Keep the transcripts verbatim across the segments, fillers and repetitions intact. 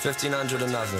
fifteen hundred or nothing.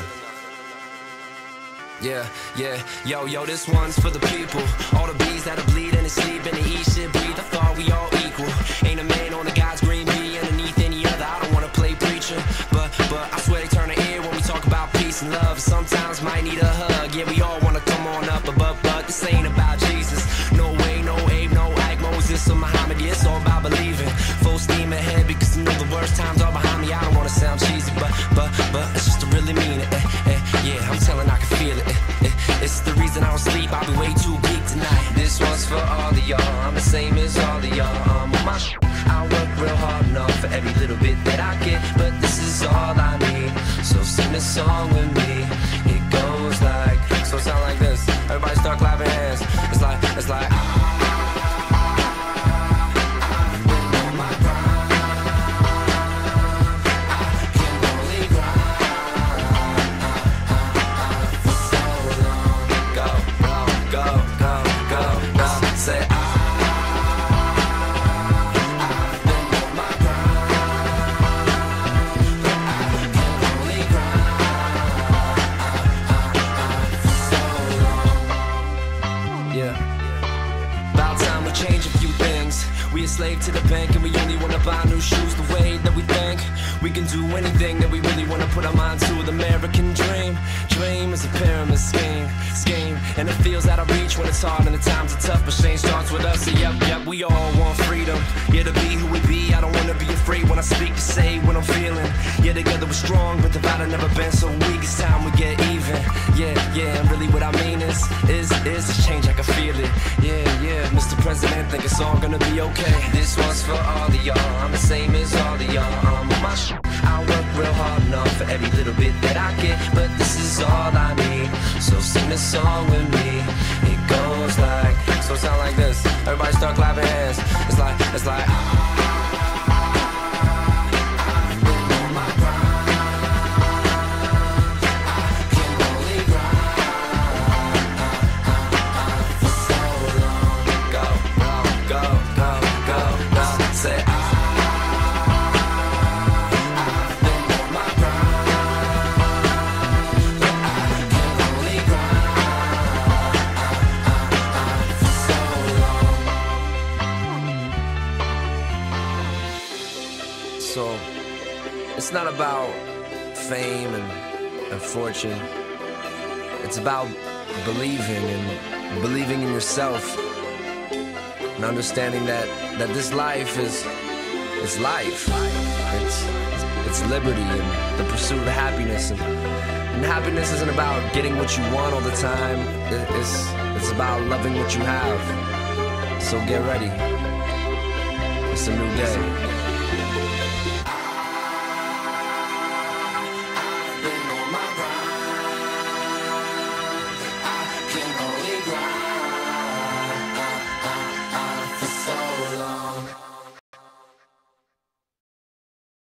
Yeah, yeah, yo, yo, this one's for the people. All the bees that are bleeding and sleep and they eat shit, breathe. I thought we all equal. Ain't a man on the God's green bee underneath any other. I don't wanna play preacher, but, but I swear they turn their ear when we talk about peace and love. Sometimes might need a hug. Yeah, we all wanna come on up, but, but, but this ain't about Jesus. No way, no Abe, no Ike, Moses or Muhammad. Yeah, it's all about believing. Full steam ahead because you know the worst times are behind me. I don't wanna sound cheesy, but, but, but it's just to really mean it. Eh, eh, yeah, I'm telling I can feel it. Eh, eh, it's the reason I don't sleep. I'll be way too geek tonight. This one's for all of y'all. I'm the same as all of y'all. I'm on my sh I work real hard enough for every little bit that I get, but this is all I need. So sing this song with me. It goes like, so it sound like this. Everybody start clapping hands. It's like, it's like. We a slave to the bank and we only wanna buy new shoes. The way that we think we can do anything that we really wanna put our mind to. The American dream, dream is a pyramid scheme, scheme. And it feels out of reach when it's hard and the times are tough. But change starts with us, so yep, yep, we all want freedom. Yeah, to be who we be, I don't wanna be afraid when I speak to say what I'm feeling. Yeah, together we're strong, but divided never been so weak. It's time we get even. Yeah, yeah, and really what I mean is, is, is this change, I can feel it. Yeah, yeah, Mister President, think it's all gonna be okay. This one's for all of y'all. I'm the same as all of y'all. I'm on my sh I work real hard enough for every little bit that I get, but this is all I need. So sing this song with me. It goes like, so it sound like this. Everybody start clapping hands. It's like, it's like. So, it's not about fame and, and fortune. It's about believing and believing in yourself and understanding that, that this life is it's life. It's, it's liberty and the pursuit of happiness. And, and happiness isn't about getting what you want all the time. It, it's, it's about loving what you have. So get ready. It's a new day. Can only grind.